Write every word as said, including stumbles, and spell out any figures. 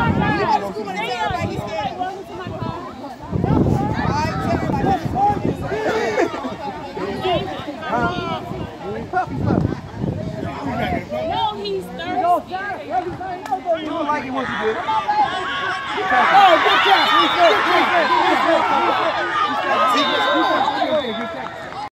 No, he's thirsty. You don't like it once you do it. Oh, good job.